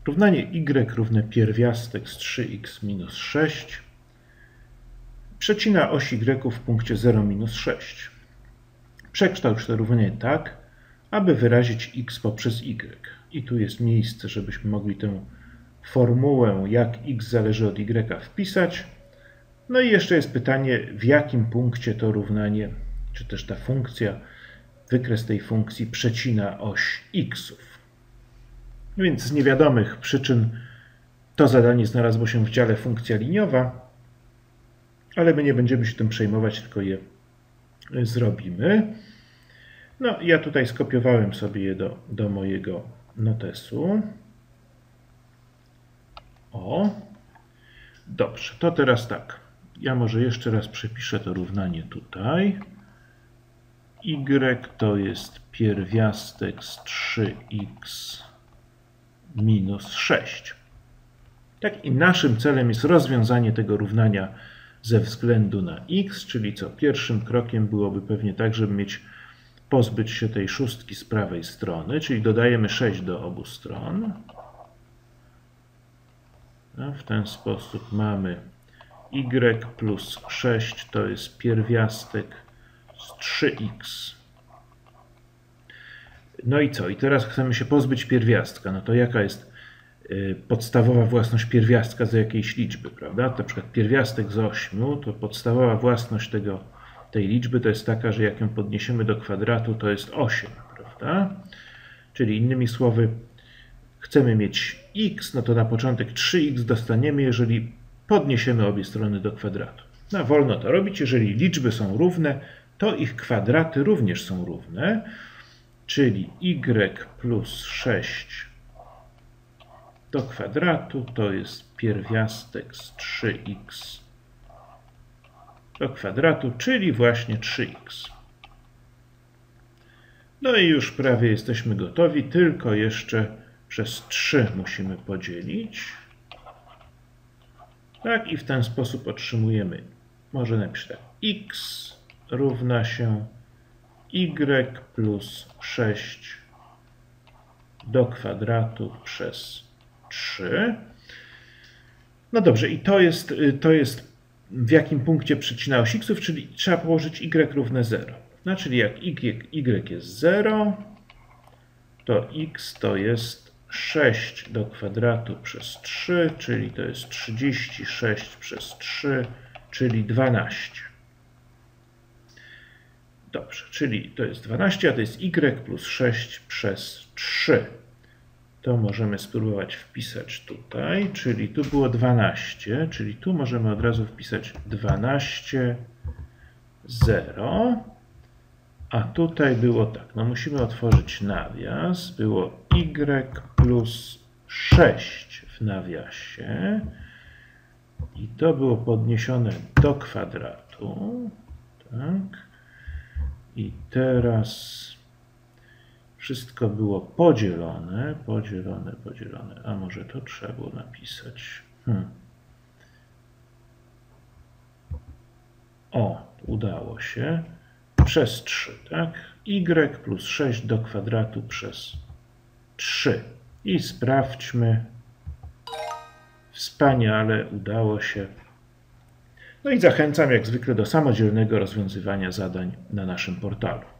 Równanie y równe pierwiastek z 3x minus 6 przecina oś y w punkcie 0, minus 6. Przekształć to równanie tak, aby wyrazić x poprzez y. I tu jest miejsce, żebyśmy mogli tę formułę, jak x zależy od y, wpisać. No i jeszcze jest pytanie, w jakim punkcie to równanie, czy też ta funkcja, wykres tej funkcji przecina oś xów. Więc z niewiadomych przyczyn to zadanie znalazło się w dziale funkcja liniowa, ale my nie będziemy się tym przejmować, tylko je zrobimy. No, ja tutaj skopiowałem sobie je do mojego notesu. O, dobrze, to teraz tak. Ja może jeszcze raz przepiszę to równanie tutaj. Y to jest pierwiastek z 3x minus 6. Tak, i naszym celem jest rozwiązanie tego równania ze względu na x, czyli co? Pierwszym krokiem byłoby pewnie tak, żeby pozbyć się tej szóstki z prawej strony, czyli dodajemy 6 do obu stron. W ten sposób mamy y plus 6 to jest pierwiastek z 3x. No i co? I teraz chcemy się pozbyć pierwiastka. No to jaka jest podstawowa własność pierwiastka z jakiejś liczby, prawda? Na przykład pierwiastek z 8, to podstawowa własność tej liczby to jest taka, że jak ją podniesiemy do kwadratu, to jest 8, prawda? Czyli innymi słowy, chcemy mieć x, no to na początek 3x dostaniemy, jeżeli podniesiemy obie strony do kwadratu. No, wolno to robić, jeżeli liczby są równe, to ich kwadraty również są równe, czyli y plus 6 do kwadratu to jest pierwiastek z 3x do kwadratu, czyli właśnie 3x. No i już prawie jesteśmy gotowi, tylko jeszcze przez 3 musimy podzielić. Tak, i w ten sposób otrzymujemy, może napisać tak, x równa się y plus 6 do kwadratu przez 3. No dobrze, i to jest w jakim punkcie przecina oś xów, czyli trzeba położyć y równe 0. No, czyli jak y jest 0, to x to jest 6 do kwadratu przez 3, czyli to jest 36 przez 3, czyli 12. Dobrze, czyli to jest 12, a to jest y plus 6 przez 3. To możemy spróbować wpisać tutaj, czyli tu było 12, czyli tu możemy od razu wpisać 12, 0. A tutaj było tak, no musimy otworzyć nawias, było y plus 6 w nawiasie i to było podniesione do kwadratu, tak, i teraz wszystko było podzielone, a może to trzeba było napisać. O, udało się. Przez 3, tak? Y plus 6 do kwadratu przez 3. I sprawdźmy. Wspaniale, udało się. No i zachęcam jak zwykle do samodzielnego rozwiązywania zadań na naszym portalu.